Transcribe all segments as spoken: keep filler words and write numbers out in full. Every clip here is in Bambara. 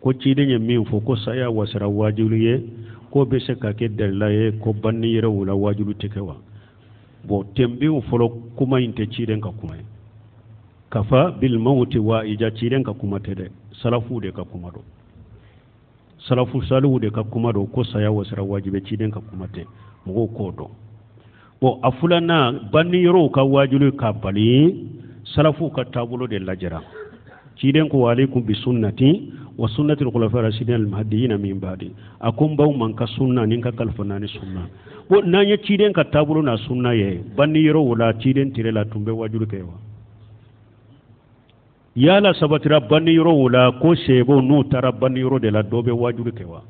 ko ciden ye min fo ko saya wasara wajulu ye ko be se ka ke dalla ye ko banni yere wula wajulu teke wa bo tembi u folo kuma inte ciden ka kuma kafa bil mauti wa ija ciden ka kuma tede salafu de ka kuma do salafu salu de ka kuma do ko saya wasara wajibe ciden ka kuma te mo ko do bo afulana banni yero ka wajulu ka bali salafu ka tabulo de lajara ciden ko alaikum bi sunnati wa sunnati al-khulafa ar-rashidin al-mahdiyyin min ba'di akum baw man ka sunna nin ka kalfana ni sunna bo nanya ciden ka tabulo na sunna ye banni yero wala ciden tire la tumbe wajulu kewa yala sabatira banni yero wala ko sebo no tara banni yero de la dobe wajulu kewa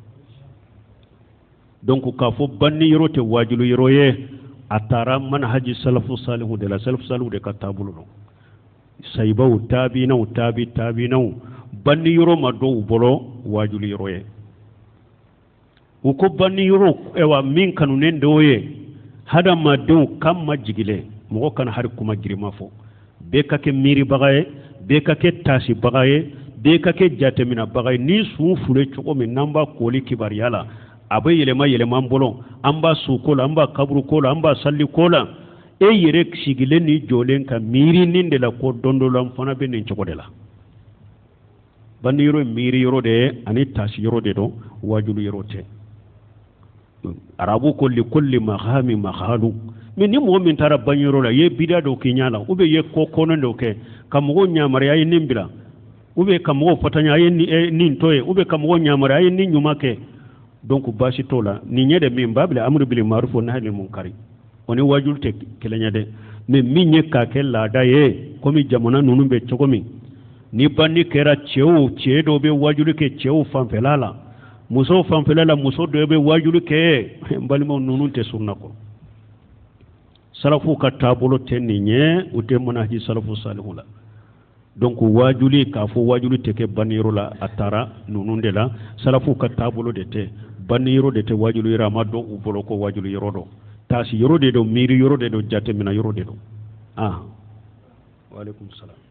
donc ka fo banni yero te wajulu yero ye atara manhaji salafu salihu de la salafu salihu de ka tabulo no saybaw tabina tabi tabina banni yoro ma do bolo wajulu yoro ye uko banni yoro ewa min kanu nen do ye hada ma do kam ma jigile mo kan har kuma girma fo be ka ke miri bagaye be ka ke tasi bagaye be ka ke jatemina bagaye ni su fure choko min namba koli kibar yala abai yelema yelema bolo amba su kola amba kabru kola amba salli kola e yere sigile ni jolen ka miri nin de la ko dondolam fana be nin choko de la banni yoro miri yoro de ani tasi yoro de do wajulu yoro te arabu kulli kulli mahami mahalu min ni mo min tara ban yoro la ye bida do kinyala ube ye ko kono do ke kam go nyamare ay nimbila ube kam go fatanya ay ni nin toye ube kam go nyamare ay ni nyuma ke donc bashi tola ni nyede min babla amru bil ma'ruf wa nahy anil munkari oni wajul te kelenya de mais min nye ka ke lada ye komi jamana nunu be chokomi ni banni kera chewu chedo be wajulu ke chewu fanfelala muso fanfelala muso do be wajulu ke mbalimo nunu te sunna ko salafu ka tabulo tenni nye ute manhaji salafu salihula donc wajuli ka fo wajulu te ke baniro la atara nunu de la salafu ka tabulo de te baniro de te wajulu ira maddo ubolo ko wajulu yorodo tasi yorode do miri yorode do jate mina yorode do ah wa alaikum salam